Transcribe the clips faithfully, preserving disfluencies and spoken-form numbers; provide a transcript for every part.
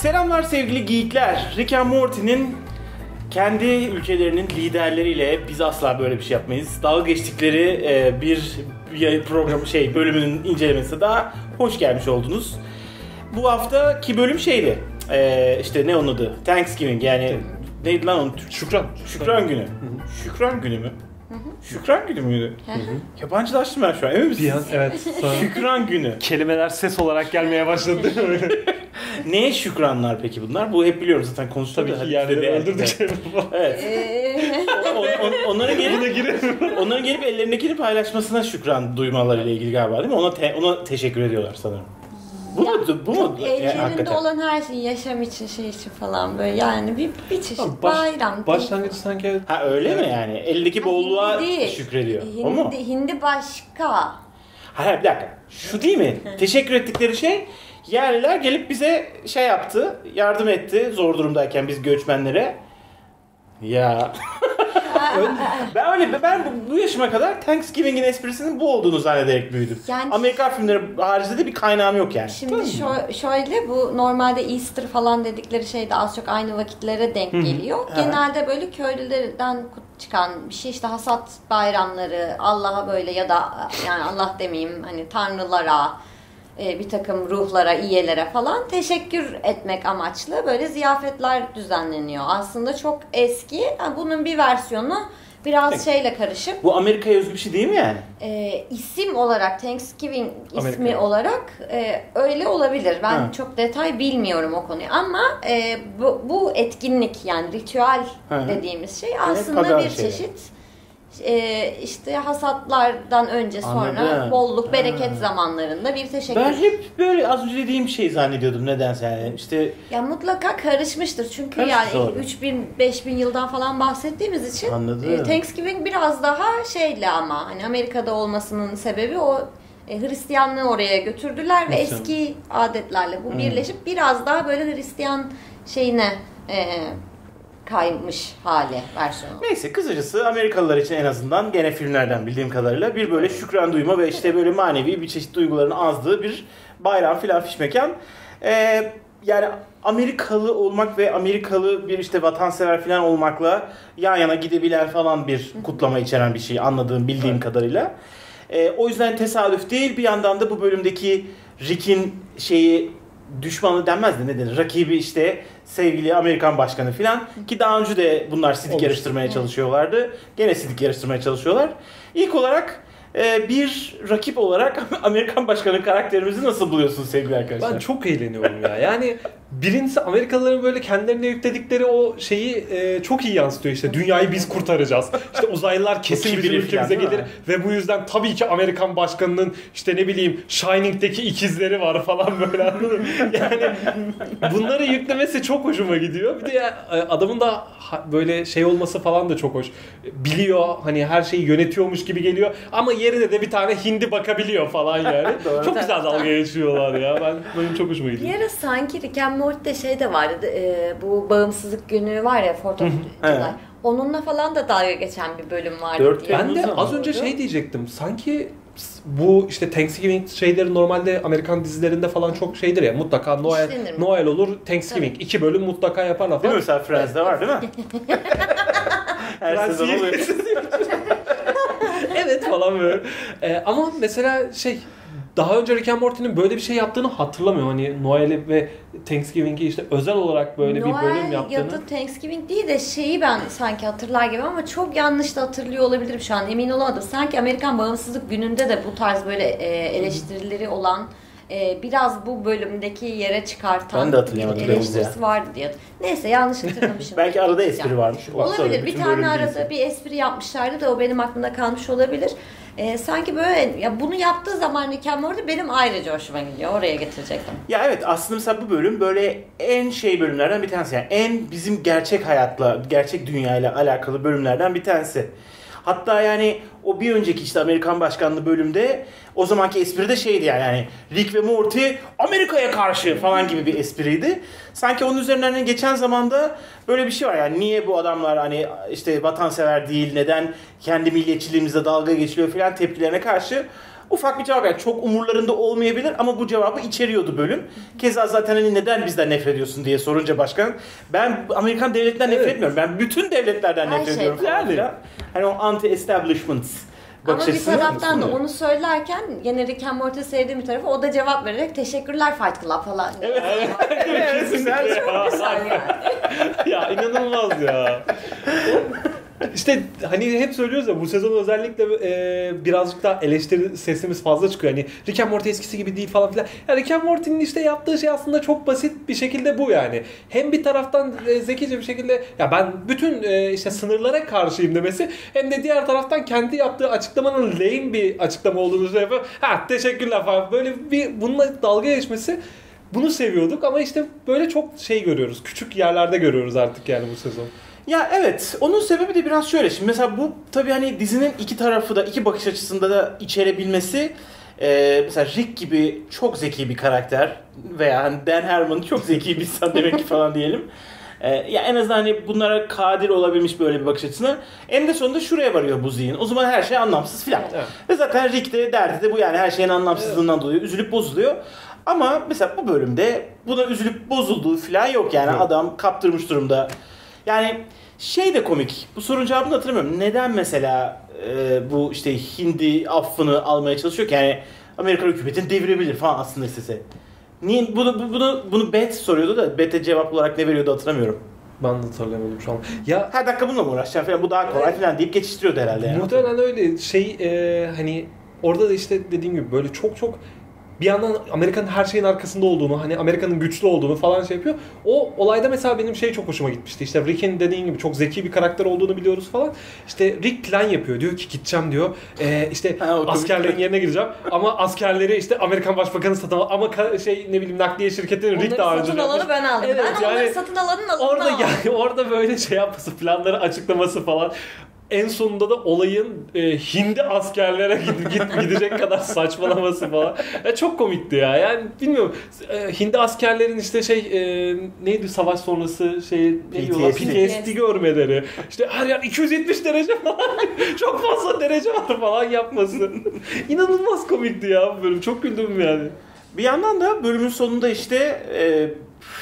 Selamlar sevgili geekler. Rick and Morty'nin kendi ülkelerinin liderleriyle biz asla böyle bir şey yapmayız. Dalga geçtikleri e, bir, bir program şey bölümünün incelemesi daha hoş gelmiş oldunuz. Bu haftaki bölüm şeydi. E, işte ne onun adı? Thanksgiving yani neydi lan onun? Şükran. Şükran günü. Hı-hı. Şükran günü mü? Hı-hı. Şükran günü müydü? Hı-hı. Yabancılaştım ben şu an. Emin misin? Evet. Şükran günü. Kelimeler ses olarak gelmeye başladı. Neye şükranlar peki bunlar? Bu hep biliyorum zaten konuştuk. Tabii ki yerleri öldürdükleri falan. Evet. on, on, onların gelip onların gelip ellerindekini paylaşmasına şükran duymalarıyla ilgili galiba değil mi? Ona te, ona teşekkür ediyorlar sanırım. Bu ya, mu? Bu mu? Ellerinde olan her şey yaşam için şey için falan böyle yani bir bir çeşit baş, bayram. Başlangıç sanki. Ha öyle mi yani? Elindeki bolluğa şükrediyor. Hindi, o mu? Hindi başka. Hayır bir dakika. Şu değil mi? Teşekkür ettikleri şey yerliler gelip bize şey yaptı, yardım etti zor durumdayken biz göçmenlere. Ya. ben öyle ben bu, bu yaşıma kadar Thanksgiving'in esprisinin bu olduğunu zannederek büyüdüm. Yani, Amerikan filmleri haricinde de bir kaynağım yok yani. Şimdi şö- şöyle bu normalde Easter falan dedikleri şey de az çok aynı vakitlere denk geliyor. Hı-hı. Genelde böyle köylülerden çıkan bir şey işte hasat bayramları Allah'a böyle ya da yani Allah demeyeyim hani tanrılara bir takım ruhlara, iyelere falan teşekkür etmek amaçlı böyle ziyafetler düzenleniyor. Aslında çok eski. Yani bunun bir versiyonu biraz Peki. şeyle karışık. Bu Amerika'ya özgü bir şey değil mi yani? E, isim olarak Thanksgiving ismi Amerika. olarak e, öyle olabilir. Ben ha. çok detay bilmiyorum o konuyu. Ama e, bu, bu etkinlik yani ritüel ha. dediğimiz şey aslında evet, bir şey. çeşit Ee, işte hasatlardan önce sonra Anladım. bolluk bereket ha. zamanlarında bir teşekkür. Ben hep böyle az önce dediğim şey zannediyordum nedense yani işte. Ya mutlaka karışmıştır çünkü Karıştı yani üç bin beş bin yıldan falan bahsettiğimiz için e, Thanksgiving biraz daha şeyle ama hani Amerika'da olmasının sebebi o e, Hristiyanlığı oraya götürdüler Nasıl? ve eski adetlerle bu hmm. birleşip biraz daha böyle Hristiyan şeyine e, kaymış hali versiyonu. Neyse kısacası Amerikalılar için en azından gene filmlerden bildiğim kadarıyla bir böyle şükran duyma ve işte böyle manevi bir çeşit duyguların azdığı bir bayram filan fişmekan. Ee, yani Amerikalı olmak ve Amerikalı bir işte vatansever filan olmakla yan yana gidebilen falan bir kutlama içeren bir şey anladığım bildiğim evet. kadarıyla. Ee, o yüzden tesadüf değil bir yandan da bu bölümdeki Rick'in şeyi düşmanı denmez de ne denir? Rakibi işte sevgili Amerikan başkanı filan ki daha önce de bunlar sidik Olmuş. yarıştırmaya çalışıyorlardı. Gene sidik yarıştırmaya çalışıyorlar. İlk olarak e, bir rakip olarak Amerikan başkanı karakterimizi nasıl buluyorsun sevgili arkadaşlar? Ben çok eğleniyorum ya. Yani birincisi Amerikalıların böyle kendilerine yükledikleri o şeyi e, çok iyi yansıtıyor işte. Dünyayı biz kurtaracağız. İşte uzaylılar kesin bizim ülkemize gelir ve bu yüzden tabii ki Amerikan başkanının işte ne bileyim Shining'deki ikizleri var falan böyle anladın mı? Yani bunları yüklemesi çok hoşuma gidiyor. Bir de ya, adamın da böyle şey olması falan da çok hoş. Biliyor hani her şeyi yönetiyormuş gibi geliyor ama yerine de bir tane hindi bakabiliyor falan yani. Çok güzel dalga geçiyorlar ya. Ben benim çok hoşuma gidiyor. Bir ara sanki Rick and Morty'de şey de vardı. E, bu bağımsızlık günü var ya Fourth of July. Onunla falan da dalga geçen bir bölüm vardı diye. Ben de az önce şey diyecektim. Sanki bu işte Thanksgiving şeyleri normalde Amerikan dizilerinde falan çok şeydir ya mutlaka Noel Noel olur Thanksgiving Tabii. iki bölüm mutlaka yaparlar falan. Değil mi mesela Friends'de var değil mi? Her sezon oluyor. Evet falan böyle. Ee, ama mesela şey daha önce Rick and Morty'nin böyle bir şey yaptığını hatırlamıyorum. Hani Noel'i ve Thanksgiving'i işte özel olarak böyle Noel bir bölüm yaptığını. Noel ya da Thanksgiving değil de şeyi ben sanki hatırlar gibi ama çok yanlış da hatırlıyor olabilirim şu an emin olamadım. Sanki Amerikan Bağımsızlık Günü'nde de bu tarz böyle eleştirileri olan biraz bu bölümdeki yere çıkartan eleştirisi vardı diye. Neyse yanlış hatırlamışım. Belki arada espri varmış. Olabilir. Bir tane arada değilse. bir espri yapmışlardı da o benim aklımda kalmış olabilir. Ee, sanki böyle ya bunu yaptığı zaman Rick and Morty benim ayrıca hoşuma gidiyor. Oraya getirecektim. Ya evet aslında mesela bu bölüm böyle en şey bölümlerden bir tanesi. Yani en bizim gerçek hayatla, gerçek dünyayla alakalı bölümlerden bir tanesi. Hatta yani o bir önceki işte Amerikan başkanlığı bölümde o zamanki espri de şeydi yani, yani Rick ve Morty Amerika'ya karşı falan gibi bir espriydi. Sanki onun üzerinden geçen zamanda böyle bir şey var yani niye bu adamlar hani işte vatansever değil, neden kendi milliyetçiliğimizle dalga geçiliyor falan tepkilerine karşı ufak bir cevap, yani çok umurlarında olmayabilir ama bu cevabı içeriyordu bölüm. Keza zaten hani neden bizden nefret ediyorsun diye sorunca başkan, ben Amerikan devletinden nefret Evet. etmiyorum. Ben bütün devletlerden Her nefret şey ediyorum. yani. Yani. Hani o anti-establishment Ama bakış bir açısını taraftan da sunuyor. onu söylerken gene Rick and Morty sevdiğim bir tarafı, o da cevap vererek teşekkürler Fight Club falan. Evet. Evet, güzel. Çok güzel yani. Ya inanılmaz ya. İşte hani hep söylüyoruz ya, bu sezon özellikle e, birazcık daha eleştiri sesimiz fazla çıkıyor. Hani Rick and Morty eskisi gibi değil falan filan. Ya Rick and Morty'nin işte yaptığı şey aslında çok basit bir şekilde bu yani. Hem bir taraftan e, zekice bir şekilde ya ben bütün e, işte sınırlara karşıyım demesi, hem de diğer taraftan kendi yaptığı açıklamanın lame bir açıklama olduğunu şey yapıyor. Ha teşekkürler falan. Böyle bir bununla dalga geçmesi, bunu seviyorduk ama işte böyle çok şey görüyoruz. Küçük yerlerde görüyoruz artık yani bu sezon. Ya evet, onun sebebi de biraz şöyle. Şimdi mesela bu tabii hani dizinin iki tarafı da, iki bakış açısında da içerebilmesi. Ee, mesela Rick gibi çok zeki bir karakter veya hani Dan Harmon çok zeki bir insan demek ki falan diyelim. Ee, ya en azından hani bunlara kadir olabilmiş böyle bir bakış açısına. En de sonunda şuraya varıyor bu zihin. O zaman her şey anlamsız filan. Evet. Ve zaten Rick de derdi de bu, yani her şeyin anlamsızlığından evet. dolayı üzülüp bozuluyor. Ama mesela bu bölümde buna üzülüp bozulduğu filan yok yani. Evet. Adam kaptırmış durumda. Yani şey de komik. Bu sorunun cevabını hatırlamıyorum. Neden mesela e, bu işte Hindi affını almaya çalışıyor ki, yani Amerikan hükümetini devirebilir falan aslında istese. Niye bunu bunu bunu Bet soruyordu da Bet'e cevap olarak ne veriyordu hatırlamıyorum. Ben de hatırlayamadım şu an. Ya her dakika bununla mı uğraşacağım falan, bu daha kolay evet. falan deyip geçiştiriyordu herhalde yani. Muhtemelen öyle şey e, hani orada da işte dediğim gibi böyle çok çok bir yandan Amerika'nın her şeyin arkasında olduğunu, hani Amerika'nın güçlü olduğunu falan şey yapıyor. O olayda mesela benim şey çok hoşuma gitmişti. İşte Rick'in dediğin gibi çok zeki bir karakter olduğunu biliyoruz falan. İşte Rick plan yapıyor. Diyor ki gideceğim diyor. Ee, işte ha, askerlerin yerine gideceğim. Ama askerleri işte Amerikan Başbakanı satın al. Ama ka- şey ne bileyim nakliye şirketleri Rick daha önce satın alanı ben aldım. Evet, ben yani onları satın alanın alımını orada aldım. Yani orada böyle şey yapması, planları açıklaması falan. En sonunda da olayın e, Hindi askerlere gid- gid- gidecek kadar saçmalaması falan. Ya çok komikti ya. Yani bilmiyorum. E, Hindi askerlerin işte şey e, neydi savaş sonrası şey ne diyorlar? P T S D görmeleri. İşte her yer iki yüz yetmiş derece falan. Çok fazla derece var falan yapması. İnanılmaz komikti ya bu bölüm. Çok güldüm yani. Bir yandan da bölümün sonunda işte e,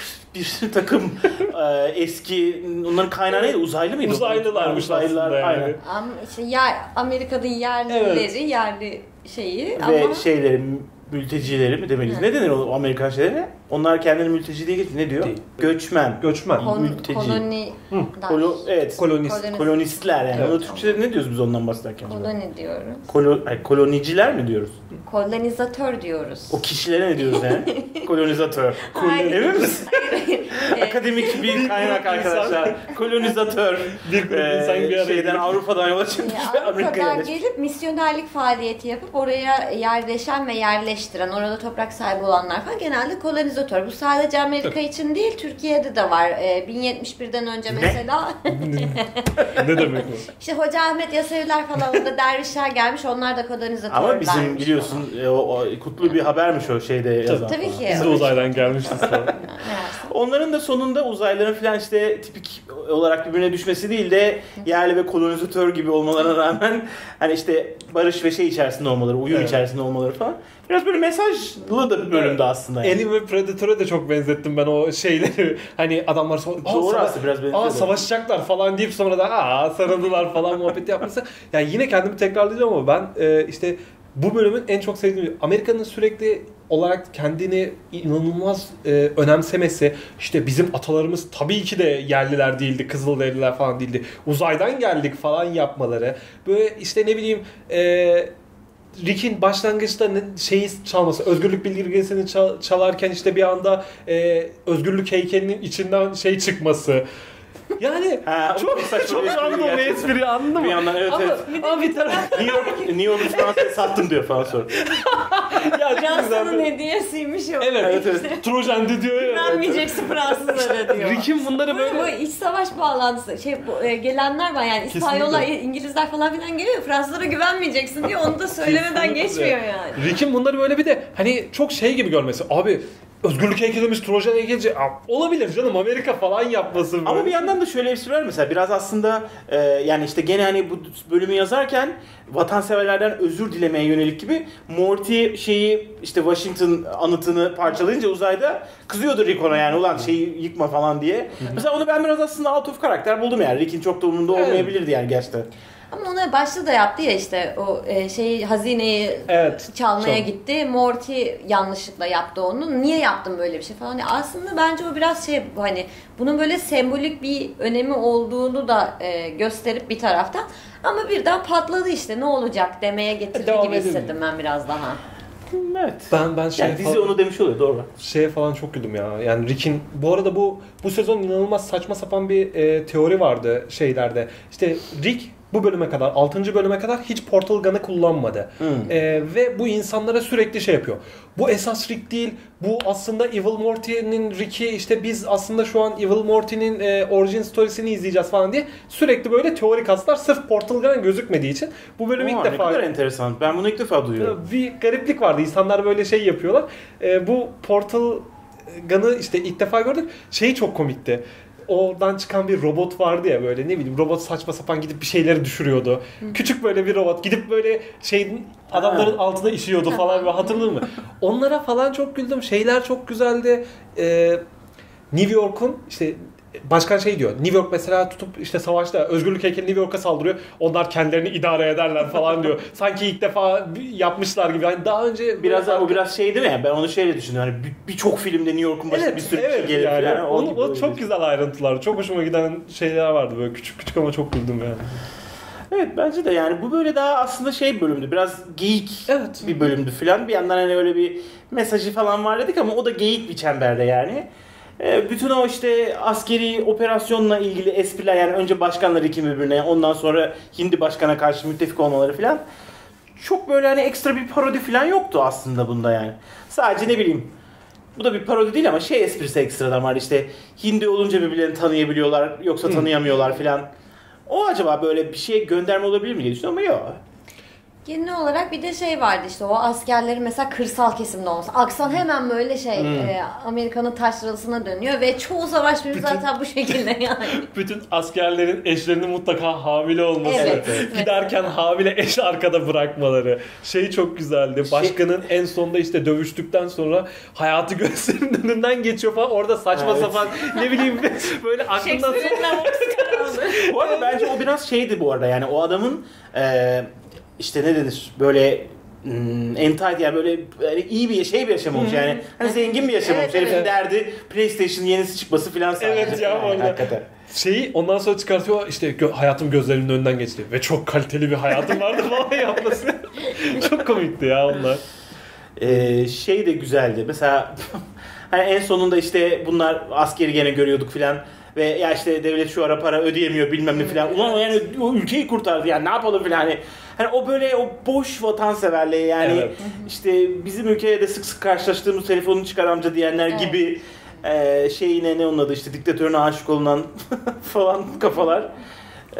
bir takım e, eski, onların kaynağı neydi? Uzaylı mıydı? Uzaylılarmış Uzaylılar, aslında yani. aynen. Ama işte yer, Amerika'nın yerlileri, evet. yerli şeyi ve ama... şeyleri, mültecileri mi demeliyiz? Ne denir o Amerikan şeylerine? Onlar kendileri mülteci diye geçti. Ne diyor? Değil. Göçmen. Göçmen. Kon, mülteci. Koloni. Kolo, evet. Kolonist. Kolonist. Kolonistler yani. Evet. Ona Türkçe'de ne diyoruz biz ondan bahsederken? Koloni diyoruz. Kolo, ay, koloniciler mi diyoruz? Kolonizatör diyoruz. O kişilere ne diyoruz yani? Kolonizatör. Hayır. Emin misin? Akademik bir kaynak arkadaşlar. Kolonizatör. Bir ee, insan bir araya şeyden gelip- Avrupa'dan yola çıkmış ve Avrupa'dan Amerika'ya yerleşmiş. gelip misyonerlik faaliyeti yapıp oraya yerleşen ve yerleştiren, orada toprak sahibi olanlar falan genelde kolonizatör. Bu sadece Amerika için değil, Türkiye'de de var. Ee, bin yetmiş birden önce mesela. Ne demek bu? İşte Hoca Ahmet Yaseviler falan, orada dervişler gelmiş, onlar da kolonizatörlermiş. Ama bizim biliyorsun e, o, o kutlu bir habermiş o şeyde yazan. Tabii falan. ki. Biz de uzaydan gelmişiz falan. Onların da sonunda uzaylıların falan işte tipik olarak birbirine düşmesi değil de yerli ve kolonizatör gibi olmalarına rağmen hani işte barış ve şey içerisinde olmaları, uyum Evet. içerisinde olmaları falan. Biraz böyle mesajlı da bir bölümdü evet. aslında. Yani. Alien ve Predator'a da çok benzettim ben o şeyleri. Hani adamlar sonra Doğru sava- aslında biraz benziyor. Aa savaşacaklar falan deyip sonra da aa sarıldılar falan muhabbeti yapması. Yani yine kendimi tekrarlayacağım ama ben e, işte bu bölümün en çok sevdiğim, Amerika'nın sürekli olarak kendini inanılmaz e, önemsemesi, işte bizim atalarımız tabii ki de yerliler değildi, Kızılderililer falan değildi, uzaydan geldik falan yapmaları, böyle işte ne bileyim e, Rick'in başlangıçta ne, şeyi çalması, özgürlük bildirgesini çal, çalarken işte bir anda e, özgürlük heykelinin içinden şey çıkması. Yani ha, çok çok random bir espri, anladın mı? Bir yandan evet ama, evet. Ama bir taraf New York, New York'u Fransa'ya sattım diyor falan sonra. ya Fransa'nın hediyesiymiş o. Evet, evet, evet. İşte, Trojan'dı diyor ya. güvenmeyeceksin Fransızlara diyor. Rick'in bunları Bu, böyle... bu iç savaş bağlantısı. Şey bu, e, gelenler var yani, İspanyollar, İngilizler falan filan geliyor. Fransızlara güvenmeyeceksin diyor. Onu da söylemeden Kesinlikle. geçmiyor yani. Rick'in bunları böyle bir de hani çok şey gibi görmesi. Abi özgürlük heykelimiz, Trojan heykeli olabilir canım, Amerika falan yapmasın. Ama bir yandan da şöyle bir şey var mesela, biraz aslında e, yani işte gene hani bu bölümü yazarken vatanseverlerden özür dilemeye yönelik gibi Morty şeyi işte Washington anıtını parçalayınca uzayda kızıyordu Rick'ona yani ulan şeyi yıkma falan diye. Mesela onu ben biraz aslında out of karakter buldum yani. Rick'in çok da umurunda olmayabilirdi yani gerçekten. Ama ona başta da yaptı ya işte o e, şeyi hazineyi evet, çalmaya çok. gitti. Morty yanlışlıkla yaptı onu. Niye yaptın böyle bir şey falan. Yani aslında bence o biraz şey hani bunun böyle sembolik bir önemi olduğunu da e, gösterip bir taraftan ama birden patladı işte ne olacak demeye getirdi Devam gibi edelim. hissettim ben biraz daha. Evet. Ben ben şey yani dizi falan, onu demiş oluyor doğru. Şeye falan çok güldüm ya. Yani Rick'in bu arada bu bu sezon inanılmaz saçma sapan bir e, teori vardı şeylerde. İşte Rick bu bölüme kadar, altıncı bölüme kadar hiç Portal Gun'ı kullanmadı. Hmm. Ee, ve bu insanlara sürekli şey yapıyor. Bu esas Rick değil, bu aslında Evil Morty'nin Rick'i, işte biz aslında şu an Evil Morty'nin e, origin storiesini izleyeceğiz falan diye sürekli böyle teori kaslar sırf Portal Gun'a gözükmediği için. Bu bölüm Oo, ilk ne defa... Ne kadar enteresan. Ben bunu ilk defa duyuyorum. Bir gariplik vardı. İnsanlar böyle şey yapıyorlar. Ee, bu Portal Gun'ı işte ilk defa gördük. Şey çok komikti. Oradan çıkan bir robot vardı ya böyle ne bileyim robot saçma sapan gidip bir şeyleri düşürüyordu. Hı. Küçük böyle bir robot gidip böyle şeyin adamların ha. altına işiyordu falan ve hatırladın mı? Onlara falan çok güldüm. Şeyler çok güzeldi. Ee, New York'un işte başkan şey diyor. New York mesela tutup işte savaşta özgürlük heykeli New York'a saldırıyor. Onlar kendilerini idare ederler falan diyor. Sanki ilk defa yapmışlar gibi. Yani daha önce biraz daha o biraz şey değil mi? Yani ben onu şeyle düşündüm. Hani birçok filmde New York'un başına evet, bir sürü evet, şey gelir yani. falan. O, o çok güzel ayrıntılar. Çok hoşuma giden şeyler vardı böyle küçük küçük ama çok güldüm yani. Evet bence de yani bu böyle daha aslında şey bir bölümdü. Biraz geyik evet. bir bölümdü filan. Bir yandan hani öyle bir mesajı falan var dedik ama o da geyik bir çemberde yani. Bütün o işte askeri operasyonla ilgili espriler yani önce başkanlar iki birbirine ondan sonra Hindi başkana karşı müttefik olmaları filan çok böyle hani ekstra bir parodi filan yoktu aslında bunda yani. Sadece ne bileyim bu da bir parodi değil ama şey esprisi ekstradan var işte Hindi olunca birbirlerini tanıyabiliyorlar yoksa tanıyamıyorlar filan. O acaba böyle bir şey gönderme olabilir mi diye düşünüyorum ama yok. Genel olarak bir de şey vardı işte o askerlerin mesela kırsal kesimde olması. Aksan hemen böyle şey hmm. e, Amerika'nın taşrasına dönüyor ve çoğu savaş filmi zaten bu şekilde yani. Bütün askerlerin eşlerinin mutlaka hamile olması. Evet, evet. Giderken hamile eş arkada bırakmaları. Şey çok güzeldi. Başkanın şey... en sonunda işte dövüştükten sonra hayatı gözlerinin önünden geçiyor falan. Orada saçma evet. sapan ne bileyim böyle aklından... Bu arada bence o biraz şeydi bu arada yani o adamın... E, İşte ne denir böyle hmm, entitled yani böyle, böyle iyi bir şey bir yaşam olmuş yani hani zengin bir yaşam olmuş. Evet, herifin evet. derdi PlayStation yenisi çıkması filan sadece. Evet ya yani, hakikaten. Şeyi ondan sonra çıkartıyor işte gö- hayatım gözlerimin önünden geçti ve çok kaliteli bir hayatım vardı falan yapması. Çok komikti ya onlar. Ee, şey de güzeldi mesela hani en sonunda işte bunlar askeri gene görüyorduk filan. Ve ya işte devlet şu ara para ödeyemiyor bilmem ne filan. Ulan yani o ülkeyi kurtardı yani ne yapalım filan hani. Hani o böyle o boş vatanseverliği yani evet. işte bizim ülkeye de sık sık karşılaştığımız telefonunu çıkar amca diyenler evet. gibi e, şeyine ne onun adı işte diktatörüne aşık olunan falan kafalar. E,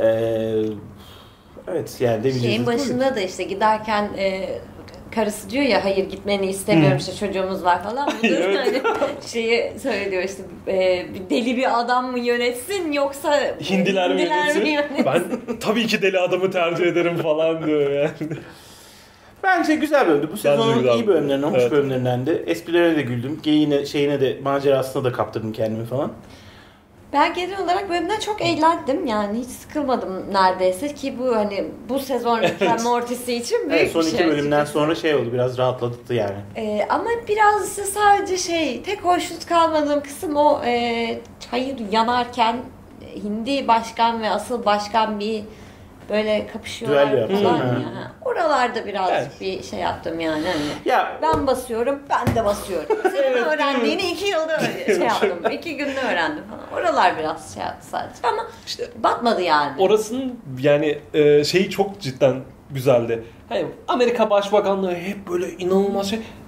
evet yani demeyeceğiz. Şeyin başında da işte giderken e, karısı diyor ya hayır gitmeni istemiyorum işte çocuğumuz var falan. Bu da hani şeyi söylüyor işte e, deli bir adam mı yönetsin yoksa Hindiler, Hindiler mi yönetsin? yönetsin? Ben tabii ki deli adamı tercih ederim falan diyor yani. Bence güzel bölümdü. Bu sezonun iyi bölümlerinden, hoş evet. bölümlerinden de. Esprilerine de güldüm. Geyiğine, şeyine de, macerasına da kaptırdım kendimi falan. Ben genel olarak bölümden çok eğlendim yani hiç sıkılmadım neredeyse ki bu hani bu sezon Rick and Morty'si için büyük evet, son bir iki şey. bölümden sonra şey oldu biraz rahatladı yani. Ee, ama biraz işte sadece şey tek hoşnut kalmadığım kısım o e, çayır yanarken Hindi başkan ve asıl başkan bir böyle kapışıyorlar falan ya. Oralarda birazcık evet. bir şey yaptım yani. Hani ya, ben basıyorum, ben de basıyorum. Senin evet, öğrendiğini iki yılda şey yaptım. iki günde öğrendim falan. Oralar biraz şey yaptı sadece ama işte batmadı yani. Orasının yani e, şeyi çok cidden güzeldi. Hani Amerika Başbakanlığı hep böyle inanılmaz şey.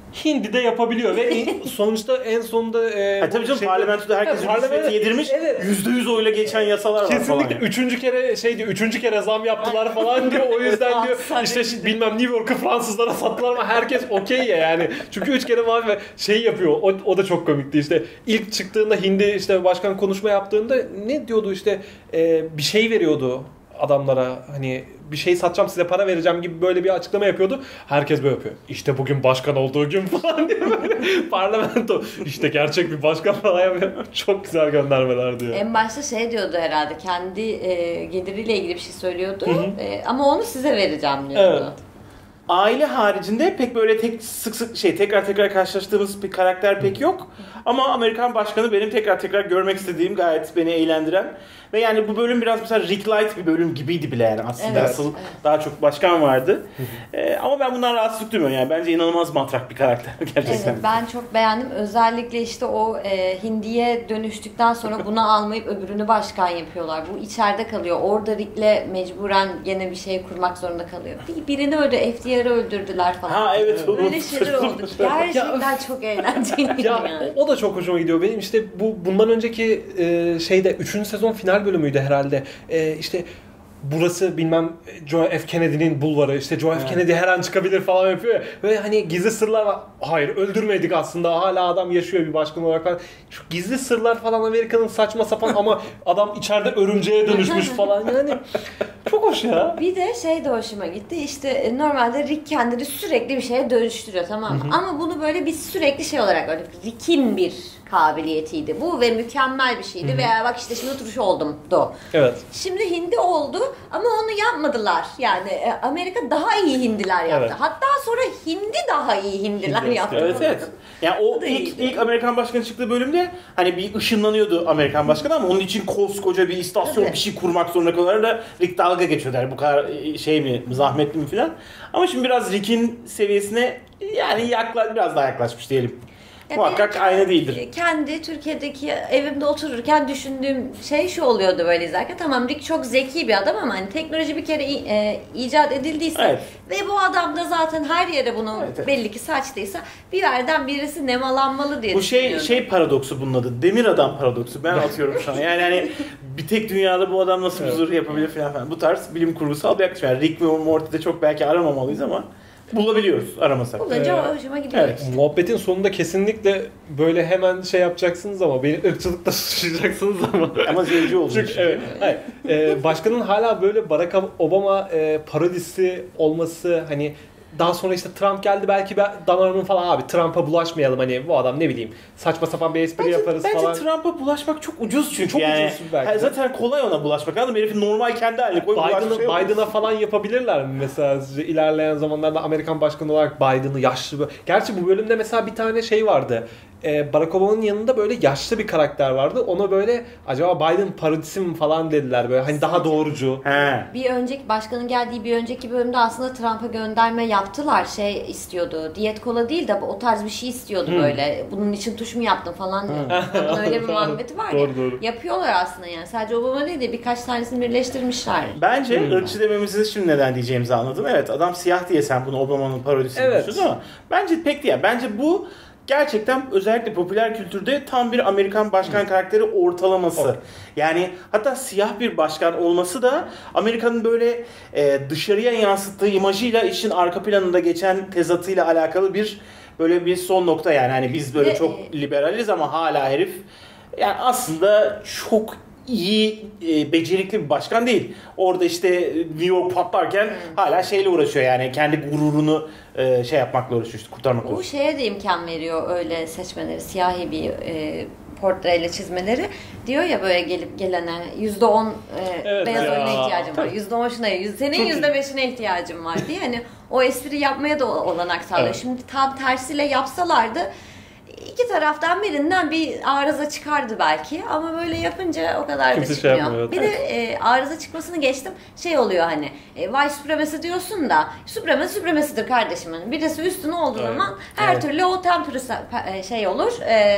Hindi de yapabiliyor ve sonuçta en sonunda e, ha, tabii canım şeyde, parlamentoda herkes rüşveti yedirmiş. Evet. yüzde yüz oyla geçen yasalar var kesinlikle falan. Yani. Üçüncü kere şey diyor, üçüncü kere zam yaptılar falan diyor. O yüzden diyor işte bilmem New York'u Fransızlara sattılar ama herkes okey ya yani. Çünkü üç kere var ve şey yapıyor. O, o da çok komikti işte. İlk çıktığında Hindi işte başkan konuşma yaptığında ne diyordu işte e, bir şey veriyordu adamlara hani bir şey satacağım size para vereceğim gibi böyle bir açıklama yapıyordu. Herkes böyle yapıyor. İşte bugün başkan olduğu gün falan diye böyle parlamento işte gerçek bir başkan falan yapıyor. Çok güzel göndermeler diyor. En başta şey diyordu herhalde kendi e, geliriyle ilgili bir şey söylüyordu. E, ama onu size vereceğim diyordu. Evet. Aile haricinde pek böyle tek sık sık şey tekrar tekrar karşılaştığımız bir karakter pek yok. Ama Amerikan başkanı benim tekrar tekrar görmek istediğim, gayet beni eğlendiren ve yani bu bölüm biraz mesela Rick Light bir bölüm gibiydi bile yani aslında. Evet, asıl evet. Daha çok başkan vardı. ee, ama ben bundan rahatsızlık duymuyorum yani. Bence inanılmaz matrak bir karakter gerçekten. Evet, ben çok beğendim. Özellikle işte o e, Hindi'ye dönüştükten sonra bunu almayıp öbürünü başkan yapıyorlar. Bu içeride kalıyor. Orada Rick'le mecburen gene bir şey kurmak zorunda kalıyor. Bir, birini öldü, F D R'ı öldürdüler falan. Ha evet. Böyle şeyler oldu. Gerçekten çok eğlenceliydi yani. O da çok hoşuma gidiyor. Benim işte bu bundan önceki e, şeyde üçüncü sezon final bölümüydü herhalde. E, işte burası bilmem John F. Kennedy'nin bulvarı. İşte John F. Evet. Kennedy her an çıkabilir falan yapıyor ya. Ve hani gizli sırlar var. Hayır öldürmedik aslında. Hala adam yaşıyor bir başkan olarak falan. Şu gizli sırlar falan Amerika'nın saçma sapan ama adam içeride örümceğe dönüşmüş falan. Yani çok hoş ya. Bir de şey de hoşuma gitti. İşte normalde Rick kendini sürekli bir şeye dönüştürüyor, tamam mı? Hı hı. Ama bunu böyle bir sürekli şey olarak öyle Rick'in bir kabiliyetiydi bu ve mükemmel bir şeydi. Hı-hı. Veya bak işte şimdi turşu oldum do. Evet. Şimdi hindi oldu ama onu yapmadılar. Yani Amerika daha iyi hindiler yaptı. Evet. Hatta sonra hindi daha iyi hindiler hindi yaptı. Evet evet. Yani o ilk, ilk Amerikan başkanı çıktığı bölümde hani bir ışınlanıyordu Amerikan başkanı ama onun için koskoca bir istasyon evet. bir şey kurmak zorunda kadar da Rick dalga geçiyorlar. Bu kadar şey mi, zahmetli mi filan. Ama şimdi biraz Rick'in seviyesine yani yakla, biraz daha yaklaşmış diyelim. Ya muhakkak aynı değildir. Kendi Türkiye'deki evimde otururken düşündüğüm şey şu oluyordu böyle izlerken. Tamam Rick çok zeki bir adam ama hani teknoloji bir kere e, icat edildiyse evet. ve bu adam da zaten her yere bunu evet, evet. belli ki saçtıysa bir yerden birisi nemalanmalı diye bu şey şey paradoksu bunun adı. Demir adam paradoksu. Ben atıyorum şu an. Yani hani bir tek dünyada bu adam nasıl bir zırh yapabilir falan falan. Bu tarz bilim kurgusal bir yaklaşım. Yani Rick ve Morty'de çok belki aramamalıyız ama bulabiliyoruz aramasak. Bulunca ee, hoşuma gidiyor. Evet. Işte. Muhabbetin sonunda kesinlikle böyle hemen şey yapacaksınız ama beni ırkçılıkla suçlayacaksınız ama. Ama zenci olacak. Çünkü evet. Hayır. Ee, başkanın hala böyle Barack Obama e, parodisi olması hani daha sonra işte Trump geldi belki damarımın falan abi Trump'a bulaşmayalım hani bu adam ne bileyim saçma sapan bir espri bence, yaparız bence falan. Bence Trump'a bulaşmak çok ucuz çünkü çok yani. Ucuz belki. Zaten kolay ona bulaşmak. Anladın mı? Herifin normal kendi haline koy Biden'a, şey Biden'a falan yapabilirler mi mesela ilerleyen zamanlarda Amerikan başkanı olarak Biden'ı yaşlı. Gerçi bu bölümde mesela bir tane şey vardı. Ee, Barack Obama'nın yanında böyle yaşlı bir karakter vardı. Ona böyle acaba Biden parodisi mi falan dediler böyle hani daha doğrucu. He. Bir önceki başkanın geldiği bir önceki bölümde aslında Trump'a gönderme yaptılar. Şey istiyordu. Diyet kola değil de o tarz bir şey istiyordu hmm. böyle. Bunun için tuş mu yaptın falan diye. Öyle bir muhabbeti var doğru, ya. Doğru. Yapıyorlar aslında yani. Sadece Obama değil de birkaç tanesini birleştirmişler. Bence hmm. ırkçı dememizi şimdi neden diyeceğimizi anladım. Evet adam siyah diye sen bunu Obama'nın parodisini evet. diyorsun ama bence pek değil. Bence bu gerçekten özellikle popüler kültürde tam bir Amerikan başkan karakteri ortalaması. Okay. Yani hatta siyah bir başkan olması da Amerika'nın böyle e, dışarıya yansıttığı imajıyla işin arka planında geçen tezatıyla alakalı bir böyle bir son nokta yani. Hani biz böyle çok liberaliz ama hala herif yani aslında çok iyi, e, becerikli bir başkan değil. Orada işte New York patlarken hmm. hala şeyle uğraşıyor yani kendi gururunu e, şey yapmakla uğraşıyor, işte, kurtarmakla uğraşıyor. Bu şeye de imkan veriyor öyle seçmeleri, siyahi bir e, portreyle çizmeleri. Diyor ya böyle gelip gelene yüzde on evet beyaz ya. oyuna ihtiyacım var. yüzde on şuna, senin yüzde beşine ihtiyacım var diye. Hani o espri yapmaya da olanak sağlıyor. Evet. Şimdi tam tersiyle yapsalardı İki taraftan birinden bir arıza çıkardı belki ama böyle yapınca o kadar kimse da çıkmıyor. Şey yapmıyor, bir evet. de e, arıza çıkmasını geçtim. Şey oluyor hani e, white supremacy diyorsun da supremacy supremacy'dir kardeşim. Birisi üstün olduğu evet. zaman her evet. türlü o tempürü şey olur. E,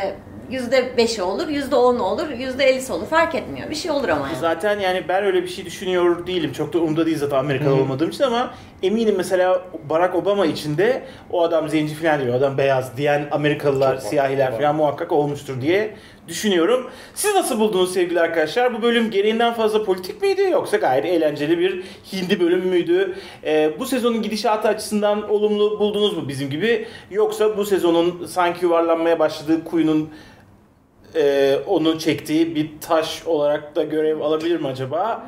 yüzde beşi olur, yüzde onu olur, yüzde ellisi olur. Fark etmiyor. Bir şey olur ama yani. Zaten yani ben öyle bir şey düşünüyor değilim. Çok da umurumda değil zaten Amerikalı olmadığım için ama eminim mesela Barack Obama için de o adam zenci falan diyor, o adam beyaz diyen Amerikalılar, Çok siyahiler var. falan muhakkak olmuştur diye düşünüyorum. Siz nasıl buldunuz sevgili arkadaşlar? Bu bölüm gereğinden fazla politik miydi yoksa gayet eğlenceli bir hindi bölüm müydü? Ee, bu sezonun gidişatı açısından olumlu buldunuz mu bizim gibi? Yoksa bu sezonun sanki yuvarlanmaya başladığı kuyunun e, onu çektiği bir taş olarak da görev alabilir mi acaba?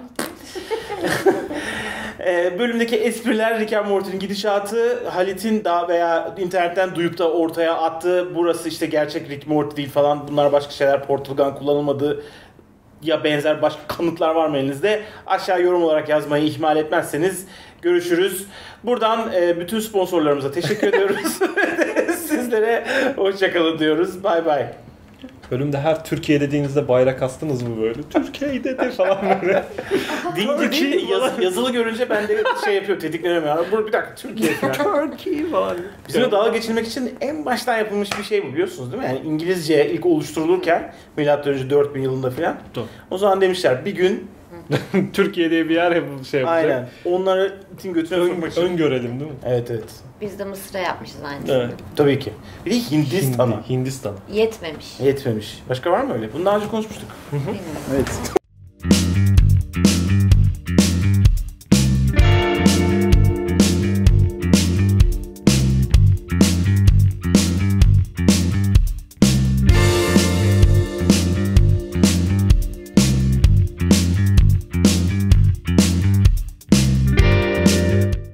e, bölümdeki espriler, Rick and Morty'nin gidişatı, Halit'in daha veya internetten duyup da ortaya attığı burası işte gerçek Rick Morty değil falan, bunlar başka şeyler, Portal Gun kullanılmadı ya benzer başka kanıtlar var mı elinizde? Aşağı yorum olarak yazmayı ihmal etmezseniz görüşürüz. Buradan e, bütün sponsorlarımıza teşekkür ediyoruz. Sizlere hoşçakalın diyoruz. Bay bay. Bölümde her Türkiye dediğinizde bayrak astınız mı böyle? Türkiye dedi falan böyle. Deyince değil, yaz, yazılı görünce ben de şey yapıyor, tetikleniyorum ya. Dur bir dakika, Türkiye falan. Türkiye falan. Bizimle dalga geçirmek için en baştan yapılmış bir şey bu, biliyorsunuz değil mi? Yani İngilizce ilk oluşturulurken milattan önce dört bin yılında falan. Doğru. O zaman demişler bir gün Türkiye diye bir yer yapıp şey yapacak. aynen onları bütün götüne Ön, sokmak için. öngörelim değil mi? Evet evet. Biz de Mısır'a yapmışız aynısını. Evet. Tabii ki. Bir de Hindistan'a. Hindi, Hindistan. Yetmemiş. Yetmemiş. Başka var mı öyle? Bunu daha önce konuşmuştuk. Bilmiyorum. Evet.